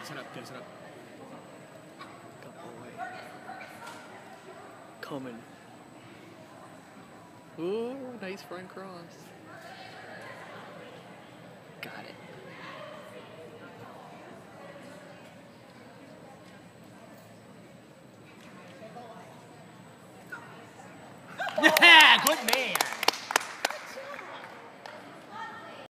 set up, get it set up. Good boy. Coming. Ooh, nice front cross. Got it. Yeah, good man.